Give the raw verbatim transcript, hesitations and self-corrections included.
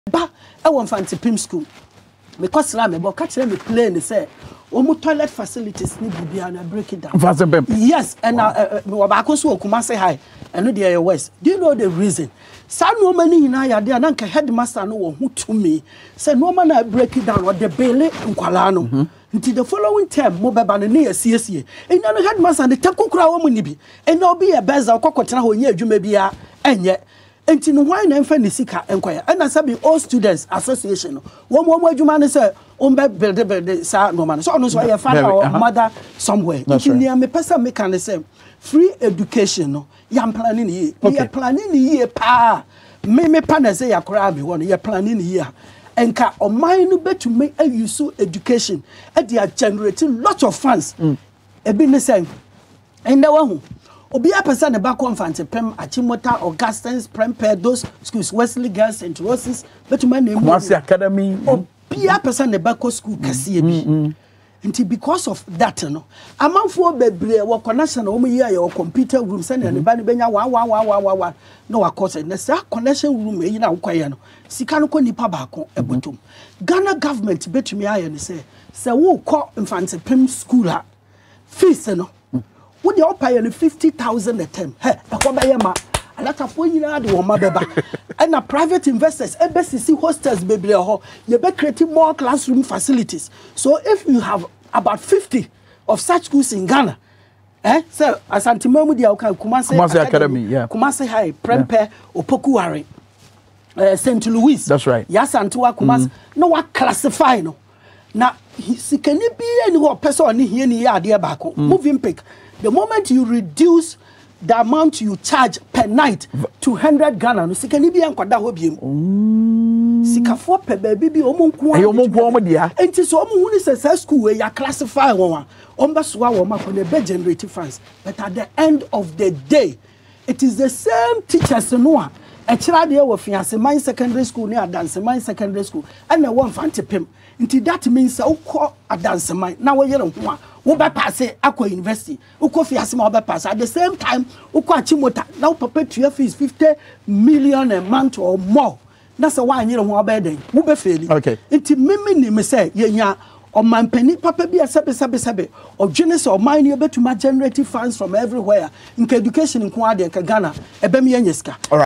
Ba I want fancy pim school. Because la me bo catch them play and say omu toilet facilities need to be and break it down. Yes, and uh we back so Kumasi High and no the West. Do you know the reason? Some no money in I there and headmaster no who to me. Say no man I break it down or the bailey in Kualano. Until the following term, mo beba near C S E. And no headmaster and the taku crowd munibi. And no be a beza or cockatana who year you may be a and yet. And in why name for Nisika enquire. And as I be all students association. One more word you man say, Umbe build the sa no man. So no so I father or mother somewhere. If you near me person make an same free education. No, yam planning ye. You're planning ye pa. Me me pan say ya crab one. You're planning here. And ka or mine bet to make a use education. And they are generating lots of funds. A business saying. And the one Obi a person the back one fancy Pem, Achimota, Augustins, Prempeh, those schools, Wesley Girls, Saint Roses, but my name was the Academy. Obi a person the back school Cassie. And because of that, no, a man for baby or connection over here or computer room, send and the banny benya wa wa wa wa wa wa. No, of course, and the connection room, you know, Quayano, Sikano Nipa Bako, a bottom. Ghana government bet me I and say, so who call in fancy Pem schooler fees, no. Would you pay fifty thousand a term? Hey, a cobayama, a lot of one year, the woman, and a private investors, a best see hostels, baby, you be creating more classroom facilities. So if you have about fifty of such schools in Ghana, eh, so as Antimomu, the Kumasi Academy, Academy, yeah, Kumasi High, Prempeh, yeah. Opokuwari, uh, Saint Louis, that's right, yes, Antua Kumas, mm. No one classify no. Now, he can be any person here near dear back, moving pick. The moment you reduce the amount you charge per night to one hundred Ghana, no sikani bi ankwada ho biem. Sikafo pe baby bi omonku an. Omonku omo dia. Enti so omo huni se school we ya classify won. Omba so wa ma for the be generate funds. But at the end of the day, it is the same teachers no a e kira de wo fiase man secondary school ni adanse man secondary school and na one fanti pem. Nti that means say ukọ adanse man na wo yere ho a wo be pass akwa university ukọ fiase ma wo be pass at the same time ukọ achimota na wo perpetuate fees fifty million a month or more na say wa anyere ho oba den wo be faili. Okay, nti mimi ni me say yenya o mampani papa bi asabe sabe sabe o dwene say o man ni obetuma generate funds from everywhere in education in Ghana e be me yenya sika.